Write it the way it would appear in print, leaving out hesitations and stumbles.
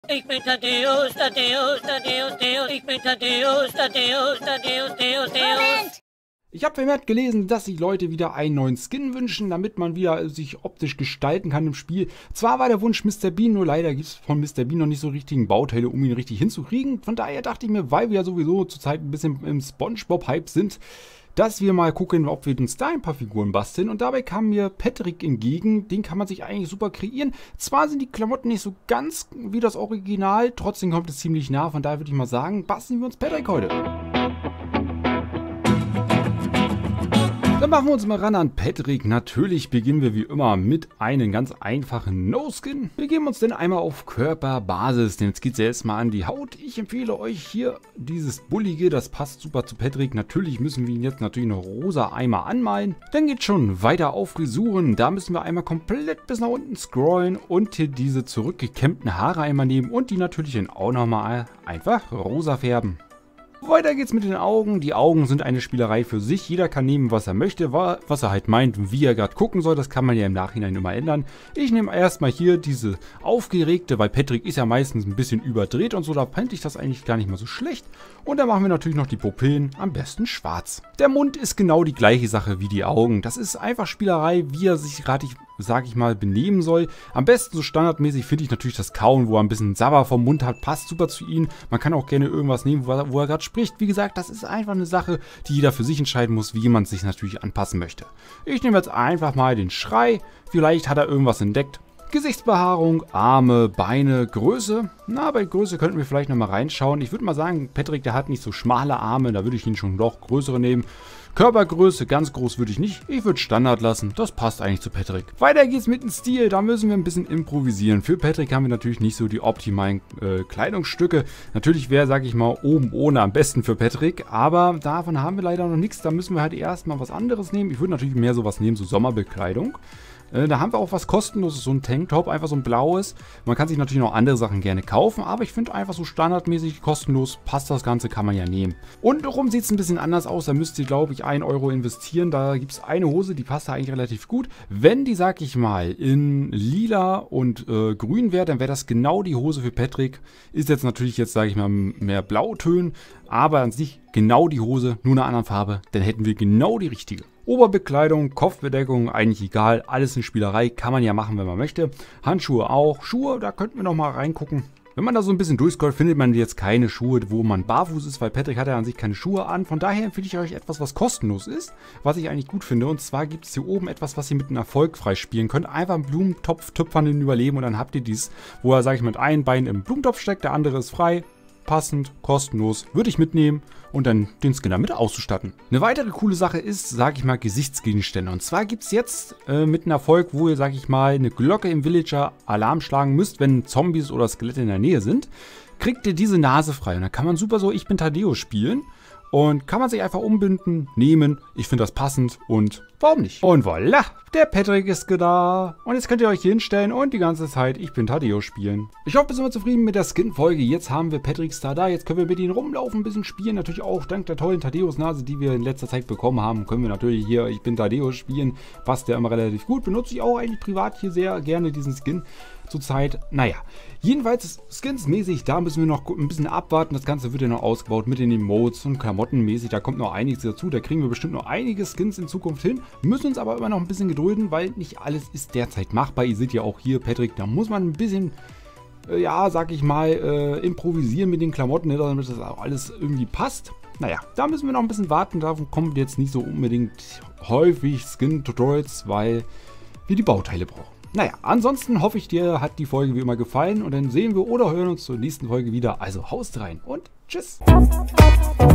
Ich bin Thaddäus, Thaddäus, Thaddäus, Thaddäus. Ich bin Thaddäus, Thaddäus, Thaddäus, Thaddäus, Thaddäus. Ich habe vermehrt gelesen, dass sich Leute wieder einen neuen Skin wünschen, damit man wieder sich optisch gestalten kann im Spiel. Zwar war der Wunsch Mr. Bean, nur leider gibt es von Mr. Bean noch nicht so richtigen Bauteile, um ihn richtig hinzukriegen. Von daher dachte ich mir, weil wir ja sowieso zurzeit ein bisschen im SpongeBob-Hype sind, dass wir mal gucken, ob wir uns da ein paar Figuren basteln. Und dabei kam mir Patrick entgegen, den kann man sich eigentlich super kreieren. Zwar sind die Klamotten nicht so ganz wie das Original, trotzdem kommt es ziemlich nah. Von daher würde ich mal sagen, basteln wir uns Patrick heute. Dann machen wir uns mal ran an Patrick. Natürlich beginnen wir wie immer mit einem ganz einfachen No-Skin. Wir geben uns dann einmal auf Körperbasis, denn jetzt geht es ja erstmal an die Haut. Ich empfehle euch hier dieses Bullige, das passt super zu Patrick. Natürlich müssen wir ihn jetzt natürlich noch rosa einmal anmalen. Dann geht schon weiter auf Frisuren. Da müssen wir einmal komplett bis nach unten scrollen und hier diese zurückgekämmten Haare einmal nehmen und die natürlich dann auch nochmal einfach rosa färben. Weiter geht's mit den Augen. Die Augen sind eine Spielerei für sich. Jeder kann nehmen, was er möchte, was er halt meint, wie er gerade gucken soll. Das kann man ja im Nachhinein immer ändern. Ich nehme erstmal hier diese aufgeregte, weil Patrick ist ja meistens ein bisschen überdreht und so. Da fände ich das eigentlich gar nicht mal so schlecht. Und dann machen wir natürlich noch die Pupillen, am besten schwarz. Der Mund ist genau die gleiche Sache wie die Augen. Das ist einfach Spielerei, wie er sich gerade, sag ich mal, benehmen soll. Am besten so standardmäßig finde ich natürlich das Kauen, wo er ein bisschen Sabber vom Mund hat, passt super zu ihm. Man kann auch gerne irgendwas nehmen, wo er gerade spricht. Wie gesagt, das ist einfach eine Sache, die jeder für sich entscheiden muss, wie man sich natürlich anpassen möchte. Ich nehme jetzt einfach mal den Schrei. Vielleicht hat er irgendwas entdeckt. Gesichtsbehaarung, Arme, Beine, Größe. Na, bei Größe könnten wir vielleicht nochmal reinschauen. Ich würde mal sagen, Patrick, der hat nicht so schmale Arme, da würde ich ihn schon doch größere nehmen. Körpergröße, ganz groß würde ich nicht. Ich würde Standard lassen, das passt eigentlich zu Patrick. Weiter geht's mit dem Stil, da müssen wir ein bisschen improvisieren. Für Patrick haben wir natürlich nicht so die optimalen Kleidungsstücke. Natürlich wäre, sag ich mal, oben ohne am besten für Patrick, aber davon haben wir leider noch nichts. Da müssen wir halt erstmal was anderes nehmen. Ich würde natürlich mehr sowas nehmen, so Sommerbekleidung. Da haben wir auch was kostenloses, so ein Tanktop, einfach so ein blaues. Man kann sich natürlich noch andere Sachen gerne kaufen, aber ich finde einfach so standardmäßig kostenlos passt das Ganze, kann man ja nehmen. Untenrum sieht es ein bisschen anders aus, da müsst ihr, glaube ich, 1 Euro investieren. Da gibt es eine Hose, die passt da eigentlich relativ gut. Wenn die, sag ich mal, in lila und grün wäre, dann wäre das genau die Hose für Patrick. Ist jetzt natürlich sage ich mal, mehr Blautönen, aber an sich genau die Hose, nur eine andere Farbe, dann hätten wir genau die richtige. Oberbekleidung, Kopfbedeckung, eigentlich egal, alles in Spielerei, kann man ja machen, wenn man möchte. Handschuhe auch, Schuhe, da könnten wir noch mal reingucken. Wenn man da so ein bisschen durchscrollt, findet man jetzt keine Schuhe, wo man barfuß ist, weil Patrick hat ja an sich keine Schuhe an. Von daher empfehle ich euch etwas, was kostenlos ist, was ich eigentlich gut finde. Und zwar gibt es hier oben etwas, was ihr mit einem Erfolg freispielen könnt. Einfach einen Blumentopf töpfern und überleben und dann habt ihr dies, wo er, sage ich mal, mit einem Bein im Blumentopf steckt, der andere ist frei. Passend, kostenlos, würde ich mitnehmen und dann den Skin damit auszustatten. Eine weitere coole Sache ist, sage ich mal, Gesichtsgegenstände. Und zwar gibt es jetzt mit einem Erfolg, wo ihr, sage ich mal, eine Glocke im Villager Alarm schlagen müsst, wenn Zombies oder Skelette in der Nähe sind, kriegt ihr diese Nase frei. Und dann kann man super so Ich bin Thaddäus spielen. Und kann man sich einfach umbinden, nehmen. Ich finde das passend und warum nicht? Und voilà, der Patrick ist da. Und jetzt könnt ihr euch hier hinstellen und die ganze Zeit Ich bin Thaddäus spielen. Ich hoffe, ihr seid zufrieden mit der Skin-Folge. Jetzt haben wir Patrick Star da. Jetzt können wir mit ihm rumlaufen, ein bisschen spielen. Natürlich auch dank der tollen Thaddäus-Nase, die wir in letzter Zeit bekommen haben, können wir natürlich hier Ich bin Thaddäus spielen. Passt ja immer relativ gut. Benutze ich auch eigentlich privat hier sehr gerne diesen Skin. Zurzeit, naja, jedenfalls skinsmäßig, da müssen wir noch ein bisschen abwarten. Das Ganze wird ja noch ausgebaut mit den Emotes und klamottenmäßig. Da kommt noch einiges dazu. Da kriegen wir bestimmt noch einige Skins in Zukunft hin. Müssen uns aber immer noch ein bisschen gedulden, weil nicht alles ist derzeit machbar. Ihr seht ja auch hier, Patrick, da muss man ein bisschen, ja, sag ich mal, improvisieren mit den Klamotten, ne, damit das auch alles irgendwie passt. Naja, da müssen wir noch ein bisschen warten. Davon kommen jetzt nicht so unbedingt häufig Skin-Tutorials, weil wir die Bauteile brauchen. Naja, ansonsten hoffe ich, dir hat die Folge wie immer gefallen und dann sehen wir oder hören uns zur nächsten Folge wieder. Also haust rein und tschüss!